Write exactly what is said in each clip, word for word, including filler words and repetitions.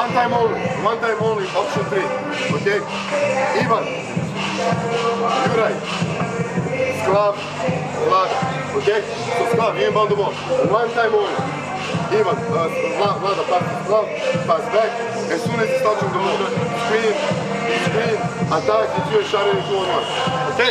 One time only. One time only. Option three. Okay? Ivan. Juraj. Sklav. Vlada. Okay? So Sklav, you inbound the ball. One time only. Ivan. Uh, Vlada pass to Sklav. Pass back. As soon as he's touching the ball. Screen. Screen. Attack. It's your shot in two on one. Okay?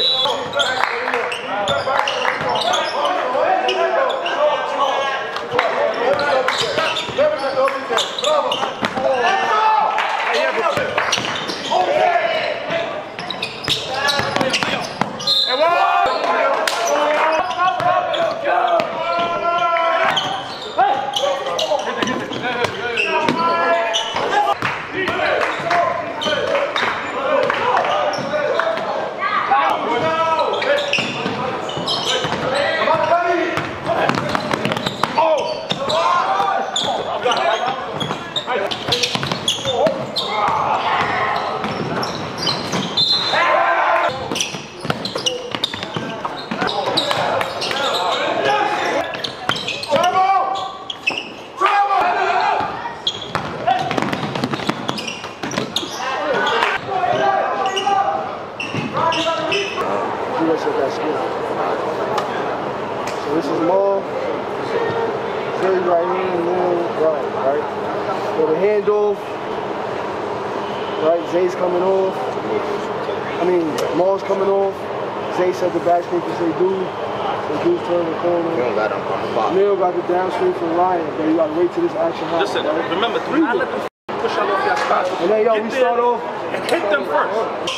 So this is Maul, Zay right hand, and then right, right? So the handoff, right, Zay's coming off. I mean, Maul's coming off. Zay said the back screen for Zay dude. So dude's turning the corner. Mill got him on the box. Mill got the down screen for Ryan, but you gotta wait till this action happens. Listen, right? remember, do not let them push out off your spot. And then, yo, we start off. And hit them first.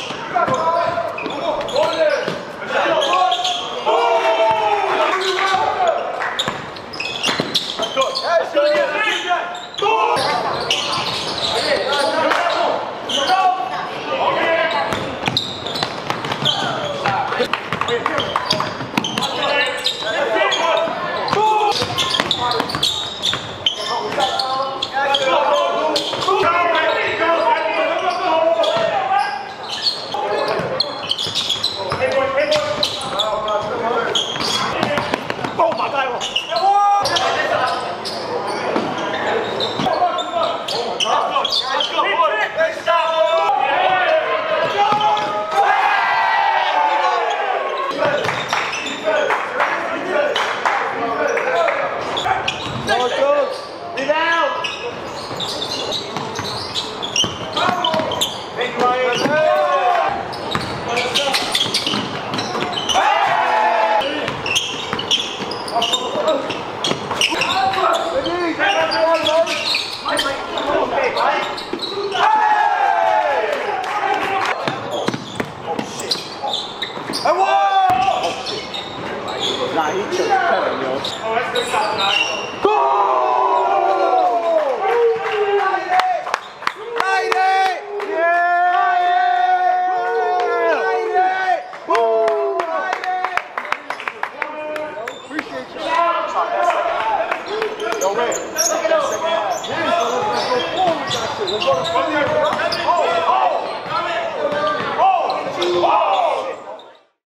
Nah, he took seven, yo. Oh, that's good shot tonight. Go! Light it! Light it! Yeah! Light it! Boom! Light it! Appreciate you. Yo, Ray. Second half. Let's go forward with that shit. Let's go to